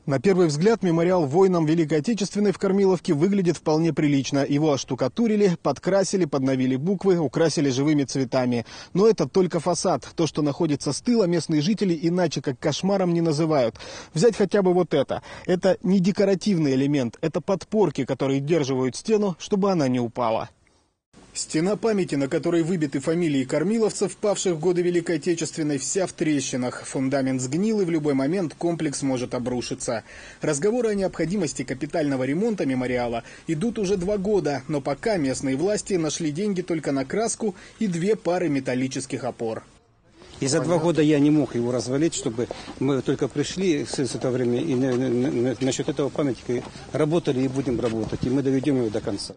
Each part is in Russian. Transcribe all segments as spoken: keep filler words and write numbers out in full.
На первый взгляд мемориал воинам Великой Отечественной в Кормиловке выглядит вполне прилично. Его оштукатурили, подкрасили, подновили буквы, украсили живыми цветами. Но это только фасад. То, что находится с тыла, местные жители иначе как кошмаром не называют. Взять хотя бы вот это. Это не декоративный элемент, это подпорки, которые удерживают стену, чтобы она не упала. Стена памяти, на которой выбиты фамилии кормиловцев, павших в годы Великой Отечественной, вся в трещинах. Фундамент сгнил, и в любой момент комплекс может обрушиться. Разговоры о необходимости капитального ремонта мемориала идут уже два года, но пока местные власти нашли деньги только на краску и две пары металлических опор. И за два года я не мог его развалить, чтобы мы только пришли с, с этого времени и на, на, на, насчет этого памятника работали и будем работать, и мы доведем его до конца.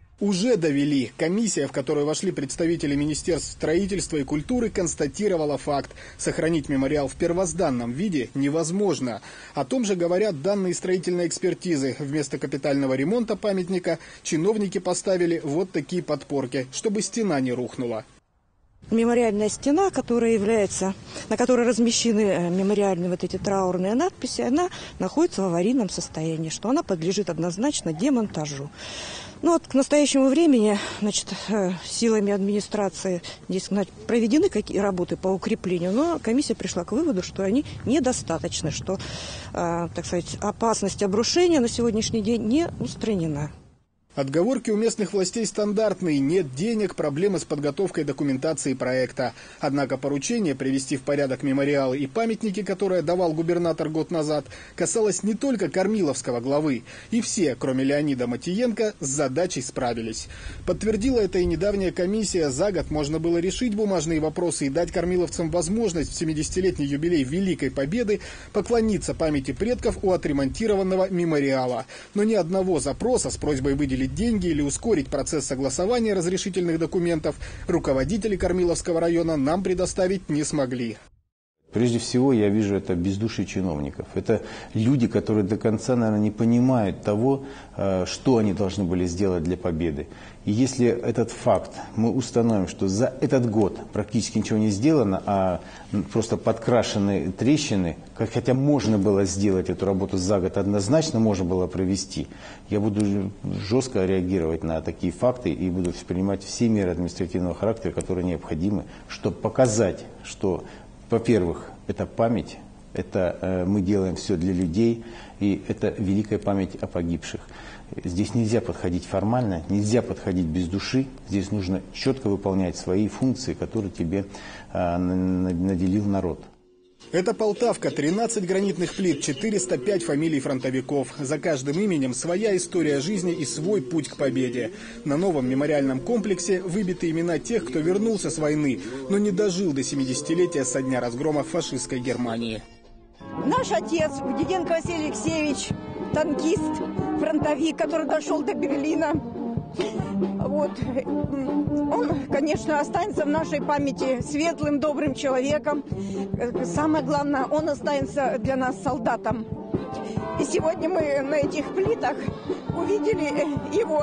Уже довели. Комиссия, в которую вошли представители Министерств строительства и культуры, констатировала факт. Сохранить мемориал в первозданном виде невозможно. О том же говорят данные строительной экспертизы. Вместо капитального ремонта памятника чиновники поставили вот такие подпорки, чтобы стена не рухнула. Мемориальная стена, которая является, на которой размещены мемориальные вот эти траурные надписи, она находится в аварийном состоянии, что она подлежит однозначно демонтажу. Ну вот к настоящему времени, значит, силами администрации здесь проведены какие работы по укреплению, но комиссия пришла к выводу, что они недостаточны, что, так сказать, опасность обрушения на сегодняшний день не устранена. Отговорки у местных властей стандартные. Нет денег, проблемы с подготовкой документации проекта. Однако поручение привести в порядок мемориалы и памятники, которое давал губернатор год назад, касалось не только Кормиловского главы. И все, кроме Леонида Матиенко, с задачей справились. Подтвердила это и недавняя комиссия. За год можно было решить бумажные вопросы и дать кормиловцам возможность в семидесятилетний юбилей Великой Победы поклониться памяти предков у отремонтированного мемориала. Но ни одного запроса с просьбой выделить деньги или ускорить процесс согласования разрешительных документов руководители Кормиловского района нам предоставить не смогли. Прежде всего, я вижу это бездушие чиновников. Это люди, которые до конца, наверное, не понимают того, что они должны были сделать для победы. И если этот факт мы установим, что за этот год практически ничего не сделано, а просто подкрашены трещины, хотя можно было сделать эту работу за год, однозначно можно было провести, я буду жестко реагировать на такие факты и буду принимать все меры административного характера, которые необходимы, чтобы показать, что, во-первых, это память, это э, мы делаем все для людей, и это великая память о погибших. Здесь нельзя подходить формально, нельзя подходить без души, здесь нужно четко выполнять свои функции, которые тебе э, наделил народ. Это Полтавка, тринадцать гранитных плит, четыреста пять фамилий фронтовиков. За каждым именем своя история жизни и свой путь к победе. На новом мемориальном комплексе выбиты имена тех, кто вернулся с войны, но не дожил до семидесятилетия со дня разгрома фашистской Германии. Наш отец, Диденко Василий Алексеевич, танкист, фронтовик, который дошел до Берлина. Вот. Он, конечно, останется в нашей памяти светлым, добрым человеком. Самое главное, он останется для нас солдатом. И сегодня мы на этих плитах увидели его,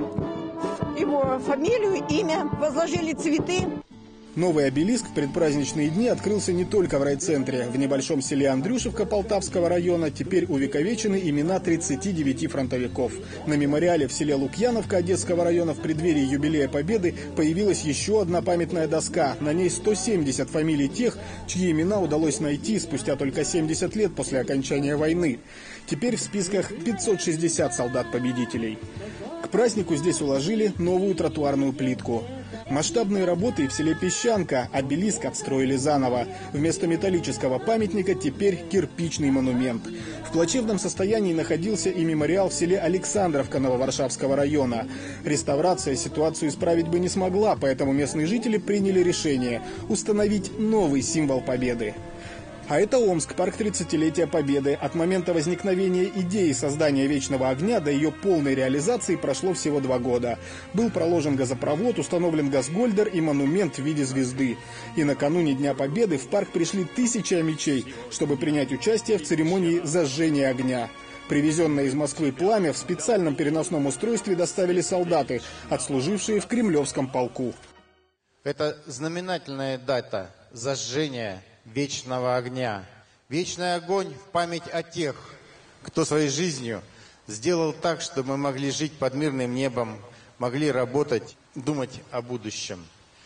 его фамилию, имя, возложили цветы. Новый обелиск в предпраздничные дни открылся не только в райцентре. В небольшом селе Андрюшевка Полтавского района теперь увековечены имена тридцати девяти фронтовиков. На мемориале в селе Лукьяновка Одесского района в преддверии юбилея Победы появилась еще одна памятная доска. На ней сто семьдесят фамилий тех, чьи имена удалось найти спустя только семьдесят лет после окончания войны. Теперь в списках пятьсот шестьдесят солдат-победителей. К празднику здесь уложили новую тротуарную плитку. Масштабные работы в селе Песчанка, обелиск отстроили заново. Вместо металлического памятника теперь кирпичный монумент. В плачевном состоянии находился и мемориал в селе Александровка Нововаршавского района. Реставрация ситуацию исправить бы не смогла, поэтому местные жители приняли решение установить новый символ победы. А это Омск, парк тридцатилетия Победы. От момента возникновения идеи создания Вечного огня до ее полной реализации прошло всего два года. Был проложен газопровод, установлен газгольдер и монумент в виде звезды. И накануне Дня Победы в парк пришли тысячи омичей, чтобы принять участие в церемонии зажжения огня. Привезенное из Москвы пламя в специальном переносном устройстве доставили солдаты, отслужившие в Кремлевском полку. Это знаменательная дата зажжения Вечного огня. Вечный огонь в память о тех, кто своей жизнью сделал так, чтобы мы могли жить под мирным небом, могли работать, думать о будущем.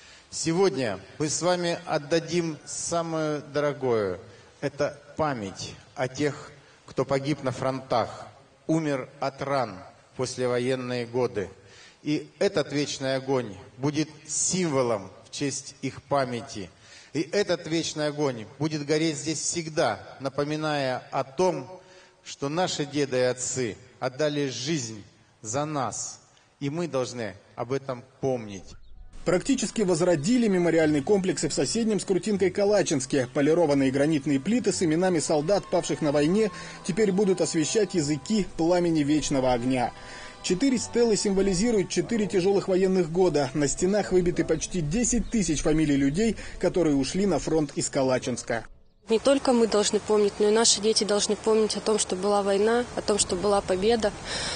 Сегодня мы с вами отдадим самое дорогое – это память о тех, кто погиб на фронтах, умер от ран в послевоенные годы. И этот вечный огонь будет символом в честь их памяти. И этот вечный огонь будет гореть здесь всегда, напоминая о том, что наши деды и отцы отдали жизнь за нас. И мы должны об этом помнить. Практически возродили мемориальный комплекс и в соседнем с Крутинкой Калачинске. Полированные гранитные плиты с именами солдат, павших на войне, теперь будут освещать языки пламени вечного огня. Четыре стелы символизируют четыре тяжелых военных года. На стенах выбиты почти десять тысяч фамилий людей, которые ушли на фронт из Калачинска. Не только мы должны помнить, но и наши дети должны помнить о том, что была война, о том, что была победа,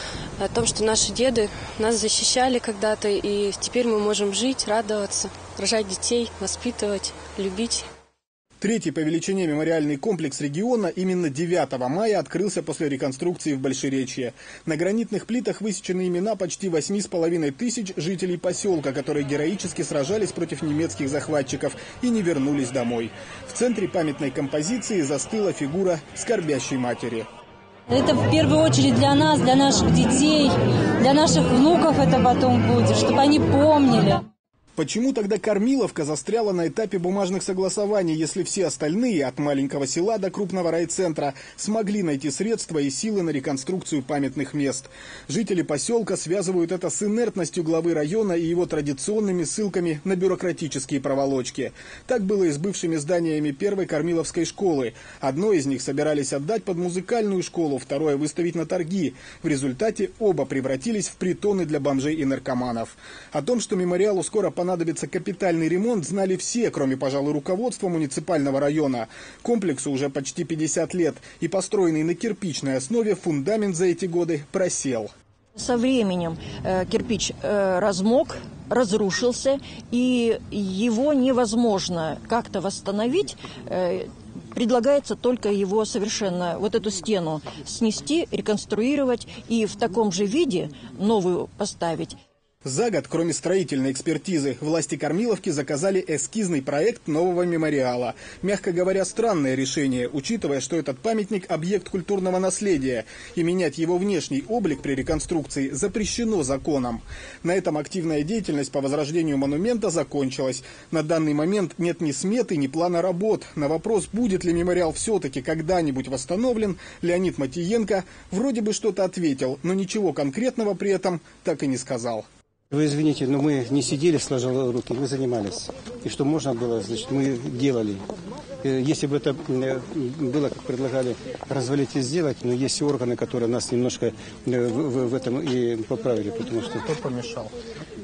о том, что наши деды нас защищали когда-то, и теперь мы можем жить, радоваться, рожать детей, воспитывать, любить. Третий по величине мемориальный комплекс региона именно девятого мая открылся после реконструкции в Большеречье. На гранитных плитах высечены имена почти восьми с половиной тысяч жителей поселка, которые героически сражались против немецких захватчиков и не вернулись домой. В центре памятной композиции застыла фигура скорбящей матери. Это в первую очередь для нас, для наших детей, для наших внуков это потом будет, чтобы они помнили. Почему тогда Кормиловка застряла на этапе бумажных согласований, если все остальные, от маленького села до крупного райцентра, смогли найти средства и силы на реконструкцию памятных мест? Жители поселка связывают это с инертностью главы района и его традиционными ссылками на бюрократические проволочки. Так было и с бывшими зданиями первой Кормиловской школы. Одно из них собирались отдать под музыкальную школу, второе выставить на торги. В результате оба превратились в притоны для бомжей и наркоманов. О том, что мемориалу скоро понадобится капитальный ремонт, знали все, кроме, пожалуй, руководства муниципального района. Комплексу уже почти пятьдесят лет, и построенный на кирпичной основе фундамент за эти годы просел. Со временем э, кирпич э, размок, разрушился, и его невозможно как-то восстановить. Э, Предлагается только его совершенно, вот эту стену снести, реконструировать и в таком же виде новую поставить. За год, кроме строительной экспертизы, власти Кормиловки заказали эскизный проект нового мемориала. Мягко говоря, странное решение, учитывая, что этот памятник – объект культурного наследия, и менять его внешний облик при реконструкции запрещено законом. На этом активная деятельность по возрождению монумента закончилась. На данный момент нет ни сметы, ни плана работ. На вопрос, будет ли мемориал все-таки когда-нибудь восстановлен, Леонид Матиенко вроде бы что-то ответил, но ничего конкретного при этом так и не сказал. Вы извините, но мы не сидели сложа руки, мы занимались. И что можно было, значит, мы делали. Если бы это было, как предлагали, развалить и сделать, но есть органы, которые нас немножко в, в, в этом и поправили, потому что... Кто помешал?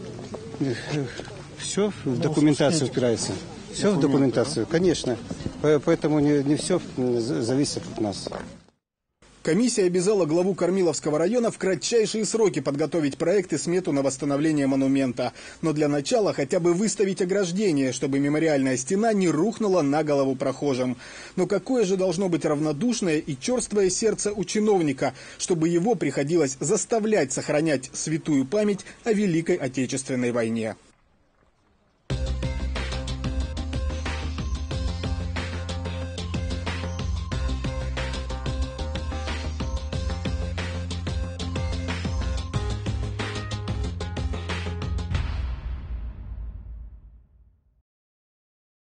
Все в документацию упирается. Все в документацию, конечно. Поэтому не, не все зависит от нас. Комиссия обязала главу Кормиловского района в кратчайшие сроки подготовить проект и смету на восстановление монумента. Но для начала хотя бы выставить ограждение, чтобы мемориальная стена не рухнула на голову прохожим. Но какое же должно быть равнодушное и черствое сердце у чиновника, чтобы его приходилось заставлять сохранять святую память о Великой Отечественной войне?